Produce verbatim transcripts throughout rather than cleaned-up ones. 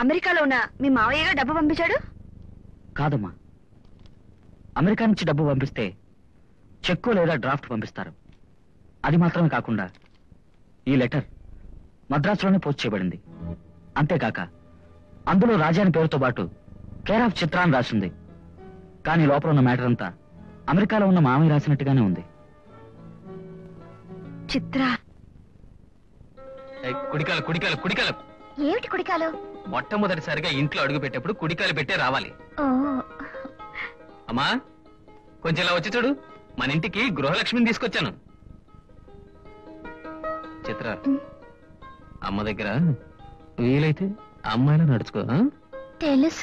అమెరికాలో ఉన్న మీ మావయ్యగా డబ్బు పంపించాడు? కాదమ్మా, అమెరికా నుంచి డబ్బు పంపిస్తే చెక్కు లేదా డ్రాఫ్ట్ పంపిస్తారు. అది మాత్రమే కాకుండా ఈ లెటర్ మద్రాసులోనే పోస్ట్ చేయబడింది. అంతేకాక అందులో రాజాని పేరుతో పాటు కేర్ ఆఫ్ చిత్ర అని రాసింది. కానీ లోపల ఉన్న మ్యాటర్ అంతా అమెరికాలో ఉన్న మామయ్య రాసినట్టుగానే ఉంది. చిత్ర కుడికాలు కుడికాలు కుడికాలు ఏమిటి కుడికాలు? మొట్టమొదటిసారిగా ఇంట్లో అడుగు పెట్టేప్పుడు కుడికాలు పెట్టే రావాలి. అమ్మా కొంచెం ఇలా వచ్చి చూడు, మన ఇంటికి గృహలక్ష్మిని తీసుకొచ్చాను. చిత్ర, అమ్మ దగ్గర వీలైతే అమ్మాయిలా నడుచుకో. తెలుసు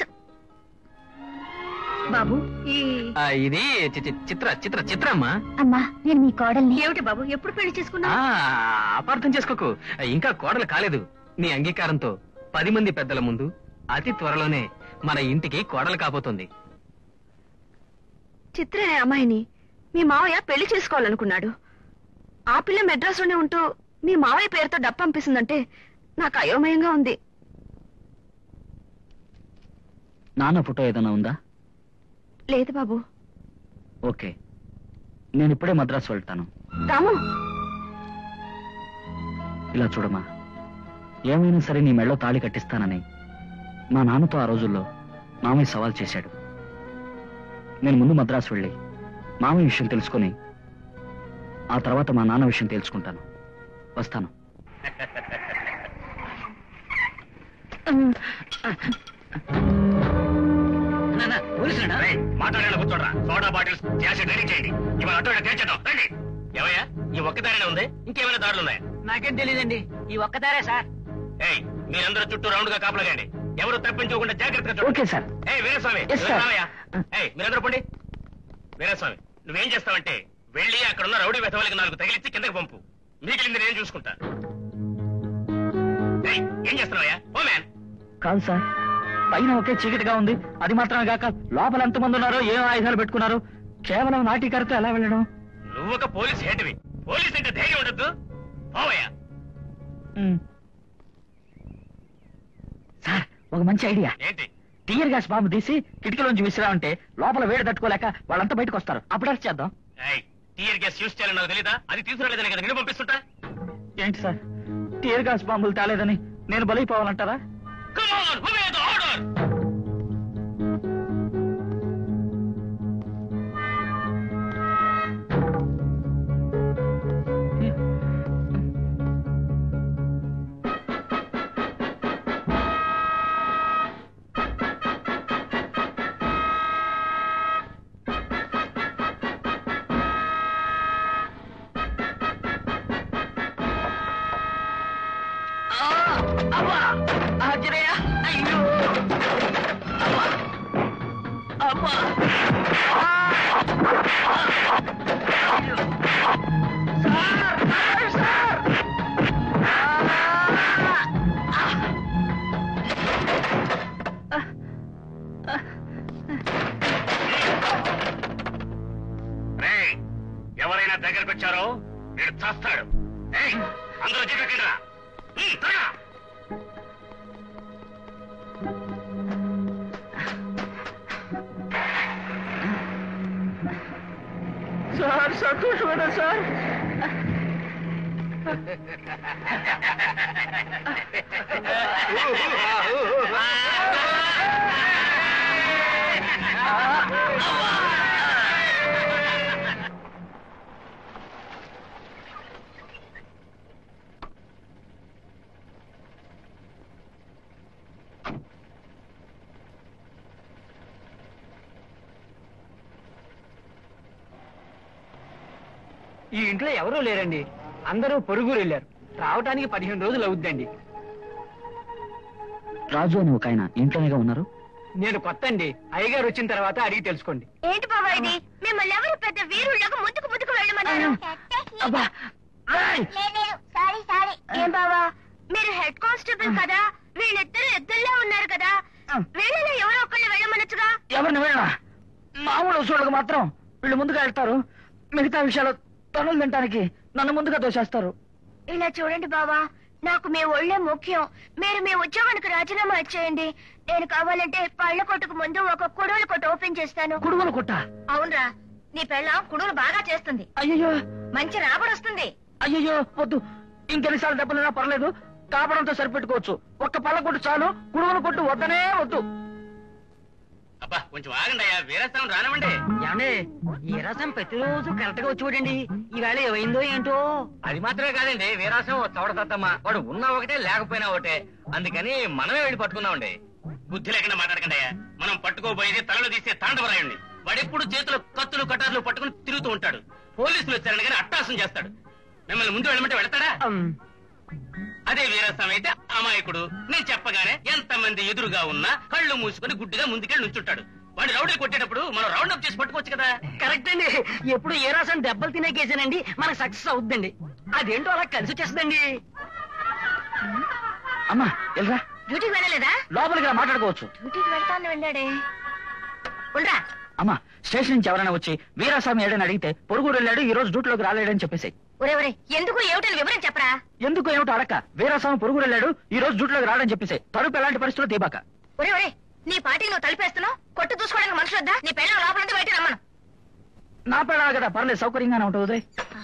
బాబు. ఇది చిత్ర చిత్ర చిత్ర అమ్మా. అమ్మా నేను మీ కోడల్ని. ఏమిటి బాబు ఎప్పుడు పెళ్లి చేసుకున్నా? అపార్థం చేసుకోకు, ఇంకా కోడలు కాలేదు. నీ అంగీకారంతో పది మంది పెద్దల ముందు అతి త్వరలోనే మన ఇంటికి కోడలు కాబోతుంది. చిత్ర అనే అమ్మాయిని మీ మావయ్య పెళ్లి చేసుకోవాలనుకున్నాడు. ఆ పిల్ల మెడ్రాస్లోనే ఉంటూ మీ మావయ్య పేరుతో డబ్బు పంపిస్తుందంటే నాకు అయోమయంగా ఉంది. నాన్న ఫోటో ఏదైనా ఉందా? లేదు బాబు. ఓకే, నేను ఇప్పుడే మద్రాసు వెళ్తాను. రాము, ఇలా చూడమ్మా, ఏమైనా సరే నీ మెళ్ళో తాళి కట్టిస్తానని మా నాన్నతో ఆ రోజుల్లో మామయ్య సవాల్ చేశాడు. నేను ముందు మద్రాసు వెళ్ళి మామయ్య విషయం తెలుసుకుని ఆ తర్వాత మా నాన్న విషయం తెలుసుకుంటాను. వస్తాను. మాట్లాడేలా కూర్చోడరా, సోడా బాటిల్స్ యాసిడ్ రెడీ చేయండి. ఇవాళ అటో తేల్చేద్దాం. రండి. ఏమయ్యా ఈ ఒక్కదారినే ఉంది, ఇంకేమైనా దారులు ఉన్నాయా? నాకేం తెలియదండి, ఈ ఒక్కదారే సార్. ఏయ్ మీరందరూ చుట్టూ రౌండ్ గా కాపలాగండి, ఎవరు తప్పించుకోకుండా జాగ్రత్తగా. Okay sir. ఏయ్ వీరస్వామి, ఏయ్ మీరందరూ పండి. వీరస్వామి నువ్వేం చేస్తావంటే వెళ్ళి అక్కడ ఉన్న రౌడీ వెధవలకి నాలుగు తగిలిచ్చి కిందకి పంపు, మిగిలింది నేను చూసుకుంటా. ఏయ్ ఏం చేస్తున్నావయ్యా? Oh man. కాదు సార్, పైన ఒకే చీకటిగా ఉంది. అది మాత్రమే కాక లోపల ఎంతమంది ఉన్నారో, ఏం ఆయుధాలు పెట్టుకున్నారు, కేవలం నాటికరతో ఎలా వెళ్ళడం? నువ్వు ఒక పోలీస్ హెడ్వి, పోలీస్ అంటే ధైర్యం ఉండద్దు. పోవయ్యా. సార్ ఒక మంచి ఐడియా. ఏంటి? టీయర్ గ్యాస్ బాంబు తీసి కిటికీలోంచి విసిరామంటే లోపల వేడి తట్టుకోలేక వాళ్ళంతా బయటకు వస్తారు. అప్పుడు అరెస్ట్ చేద్దాం. టీయర్ గ్యాస్ యూజ్ చేయాలని నాకు తెలీదా? అది తీసుకురాలేదని కదా నేను పంపిస్తుంటా. ఏంటి సార్, టీయర్ గ్యాస్ బాంబులు తేలేదని నేను బలైపోవాలంటారా? Come on, obey the order. అమ్మా ఆంజనేయ, అయ్యో అమ్మా అమ్మా సార్ సార్ ఎవరైనా దగ్గరకు వచ్చారో వీడు చేస్తాడు. అందరూ చెప్పకుండా సార్ సంతోషమేనా సార్? ఈ ఇంట్లో ఎవరూ లేరండి, అందరూ పొరుగురు వెళ్ళారు. రావటానికి పదిహేను రోజులు అవుద్దండి. రాజు అని ఒక ఆయన ఇంట్లోనేగా ఉన్నారు. నేను కొత్త అండి, అయ్యగారు వచ్చిన తర్వాత అడిగి తెలుసుకోండి. ఏంటి బాబా ఇది? మిమ్మల్ని ఎవరు పెద్ద వీరుళ్ళగా ముందుకు ముందుకు వెళ్ళమన్నారు? ఏం బావా, మీరు హెడ్ కానిస్టేబుల్ కదా, వీళ్ళిద్దరు ఎద్దుల్లో ఉన్నారు కదా, వీళ్ళలో ఎవరో ఒకళ్ళు వెళ్ళమనొచ్చుగా. ఎవరిని వెళ్ళా? మామూలు వసూళ్ళకు మాత్రం వీళ్ళు ముందుగా వెళ్తారు, మిగతా విషయాలు తనులు తినడానికి నన్ను ముందుగా దోషేస్తారు. ఇలా చూడండి బావా, నాకు మీ ఒళ్ళే ముఖ్యం. మీరు మీ ఉద్యోగానికి రాజీనామా ఇచ్చేయండి. నేను కావాలంటే పళ్ళ కొట్టుకు ముందు ఒక కుడువుల కొట్టు ఓపెన్ చేస్తాను. కుడువలు కొట్ట? అవునరా, నీ పెళ్ళం కుడువులు బాగా చేస్తుంది. అయ్యో, మంచి రాబడి వస్తుంది. అయ్యో వద్దు. ఇంకెన్నిసార్లు దెబ్బలున్నా పర్లేదు, కాపడంతో సరిపెట్టుకోవచ్చు. ఒక్క పళ్ళ కొట్టు చాలు, కుడువలు కొట్టు వద్దనే వద్దు. అబ్బా కొంచెం ఆగండి అయ్యా, వీరాస్వామి రానివ్వండి. ఏమండి, ఈ రసం ప్రతిరోజు కరెక్ట్ గా వచ్చి చూడండి. ఈవేళ ఏమైందో ఏంటో. అది మాత్రమే కాదండి, వీరాసం చౌడతమ్మా, వాడు ఉన్నా ఒకటే లేకపోయినా ఒకటే, అందుకని మనమే వెళ్ళి పట్టుకున్నామండి. బుద్ధి లేకుండా మాట్లాడకండి అయ్యా. మనం పట్టుకోబోయేది తలలో తీసే తాండవరాయండి. వాడెప్పుడు చేతిలో కత్తులు కటార్లు పట్టుకుని తిరుగుతూ ఉంటాడు. పోలీసులు వచ్చారని కానీ అట్టాసం చేస్తాడు. మిమ్మల్ని ముందు వెళ్ళమంటే వెళ్తాడా? అదే వీరాస్వామి అయితే అమాయకుడు. నేను చెప్పగానే ఎంతమంది ఎదురుగా ఉన్నా కళ్ళు మూసుకుని గుడ్డిగా ముందుకెళ్ళి నుంచుంటాడు. వాడు రౌడీలు కొట్టేటప్పుడు మనం రౌండ్ అప్ చేసి పట్టుకోవచ్చు కదా. కరెక్ట్ అండి. ఎప్పుడు ఏ రాసం దెబ్బలు తినే కేసానండి మనకు సక్సెస్ అవుద్దండి. అదేంటో అలా కలిసి వచ్చేస్తుందండి. అమ్మా వెళ్ళరా. డ్యూటీకి వెళ్ళలేదా? లోపలికి రా, మాట్లాడుకోవచ్చు. డ్యూటీకి వెళ్తాను వెళ్ళాడే. ఉండరా. అమ్మా, స్టేషన్ నుంచి ఎవరైనా వచ్చి వీరాస్వామి ఏడని అడిగితే పొరుగురు వెళ్ళాడు, ఈ రోజు డ్యూటీలోకి రాలేడని చెప్పేసి. ఒరే ఒరే, ఎందుకు ఏమిటని వివరం చెప్పరా. ఎందుకు ఏమిటో అడక్క. వీరాస్వామి పొరుగురు వెళ్ళాడు, ఈ రోజు డ్యూటీలోకి రాడని చెప్పేసి. తలుపు ఎలాంటి పరిస్థితుల్లో తీబాక. ఒరే ఒరే, నీ పార్టీకి నువ్వు తలిపేస్తున్నావు. కొట్టు చూసుకోవడానికి మనుషులు వద్దా? నీ పెళ్ళం లోపల నుంచి బయట రమ్మను. నా పెళ్ళ కదా, పర్లేదు, సౌకర్యంగానే ఉంటుంది.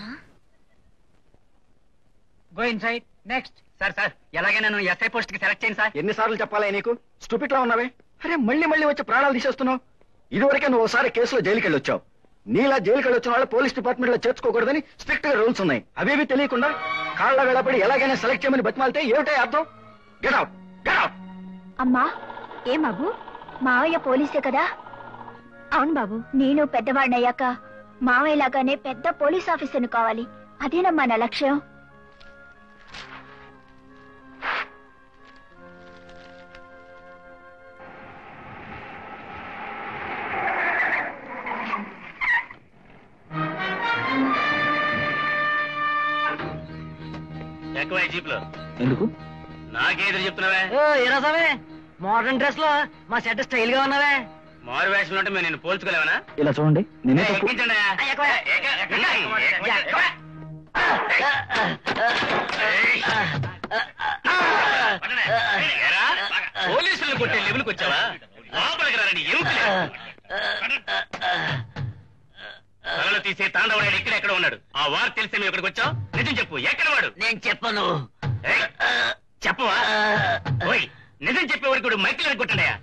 Go inside. Next. Sir sir ఎలాగైనా నన్ను ఎస్ఐ పోస్ట్ కి సెలెక్ట్ చేయండి సార్. ఎన్నిసార్లు చెప్పాలా నీకు? స్టూపిడ్ లా ఉన్నావే. అరే మళ్ళీ మళ్ళీ వచ్చి ప్రాణాలు తీసేస్తున్నావు. ఇదివరకే నువ్వు ఒకసారి కేసులో జైలుకి వెళ్ళొచ్చావు. నీలా జైలుకి వెళ్ళొచ్చిన వాళ్ళు పోలీస్ డిపార్ట్మెంట్ లో చేర్చుకోకూడదని స్ట్రిక్ట్ గా రూల్స్ ఉన్నాయి. అవేవి తెలియకుండా కాళ్ళ వేళపడి ఎలాగైనా సెలెక్ట్ చేయమని బతిమాలితే ఏమిటే అర్థం? Get out, get out. అమ్మా, ఏం బాబు, మావయ్య పోలీసే కదా? అవును బాబు, నేను పెద్దవాడినయ్యాక మావయ్య లాగానే పెద్ద పోలీస్ ఆఫీసర్ని కావాలి. అదేనమ్మా నా లక్ష్యం. ఎక్కువ జీప్ లో ఎందుకు? నాకేదురు చెప్తున్నావే? ఏ రాసావే, మోడర్న్ డ్రెస్ లో మా సెట్ స్టైల్ గా ఉన్నావే. మారు వేషంలో ఉంటే మేము నిన్ను పోల్చుకోలేవనా? ఇలా చూడండి, నేనే తప్పు. ఎక్కించండి. పోలీసులను కొట్టే లెవెల్కి వచ్చావా? లోపలికి రారండి. తలలో తీసే తాండవాడు ఇక్కడ ఎక్కడ ఉన్నాడు? ఆ వారు తెలిసే మేము ఇక్కడికి వచ్చావు. నిజం చెప్పు, ఎక్కడ వాడు? నేను చెప్పను. చెప్పవా? ఓయ్, నిజం చెప్పే వరకు మైకిల్ కొట్టండియా.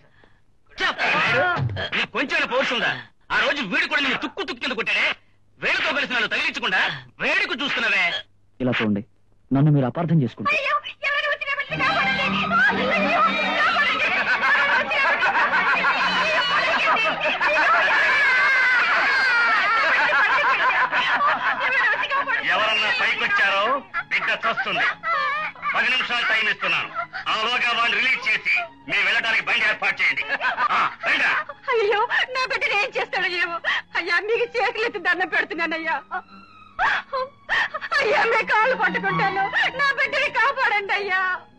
నీకు కొంచెం పౌరుషం ఉందా? ఆ రోజు వీడు కూడా నేను తుక్కు తుక్కు కింద కొట్టాడే. వేడితో కలిసి నన్ను తగిలించకుండా వేడుకు చూస్తున్నావే. ఇలా చూడండి, నన్ను మీరు అపార్థం చేసుకుంటారు. ఎవరన్నా పైకొచ్చారో బిడ్డ చస్తుంది. పది నిమిషాలు టైం ఇస్తున్నాను. ఆలోగా వాళ్ళని రిలీజ్ చేసి మేము వెళ్ళడానికి బండి ఏర్పాటు చేయండి. అయ్యో, నా బిడ్డను ఏం చేస్తాడో ఏమో. అయ్యా, మీకు చేతులు ఎత్తి దండం పెడుతున్నానయ్యా. అయ్యా, మీ కాళ్ళు పట్టుకుంటాను. నా బిడ్డని కాపాడండి అయ్యా.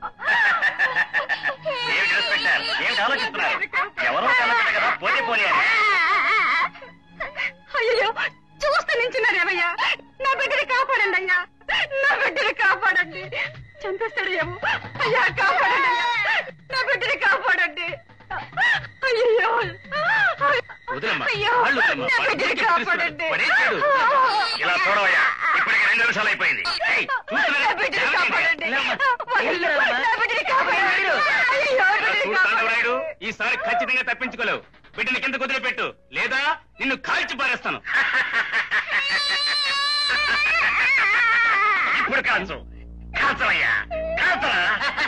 ఏమిటి ఇన్స్పెక్టర్, ఏమిటి ఆలోచిస్తున్నారు? ఎవరో కలగట కదా, పోతే పోనీ. అయ్యో, చూస్తూ నించున్నారేమయ్యా. నా బిడ్డని కాపాడండి అయ్యా. నా బిడ్డని కాపాడండి. చంపేస్తాడు ఏమో. అయ్యా, కాపాడండి అయ్యా. నా బిడ్డని కాపాడండి. అయ్యో, అయ్యో, నా బిడ్డని కాపాడండి. ఇలా చూడవయ్యా, ఇప్పటికి రెండు నిమిషాలు అయిపోయింది. నా బిడ్డని కాపాడండి. నా బిడ్డని కాపాడండి. అయ్యో, బిడ్డని కాపాడండి. ఈసారి ఖచ్చితంగా తప్పించుకోలేవు. బిడ్డని కింద కుదిరిపెట్టు, లేదా నిన్ను కాల్చి పారేస్తాను. ఇప్పుడు కాల్చు, కాల్చవయ్యా, కాల్చరా.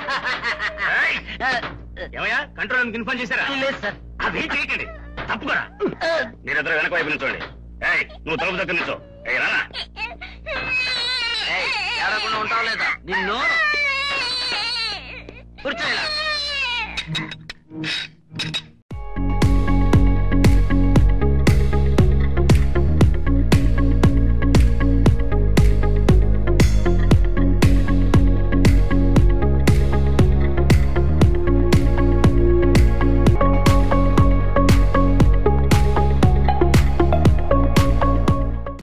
ఏమయ్యా, కంట్రోల్ రూమ్ ఇన్ఫార్మ్ చేశారా? లేదు సార్. అవి చేయకండి, తప్పుకోరా. మీరిద్దరు వెనక వైపు నుంచోండి. ఏయ్, నువ్వు తలుపు దగ్గర నుంచో. ఏయ్, రానా. ఏడకుండా ఉంటావు లేదా? నిన్ను కూర్చోలా.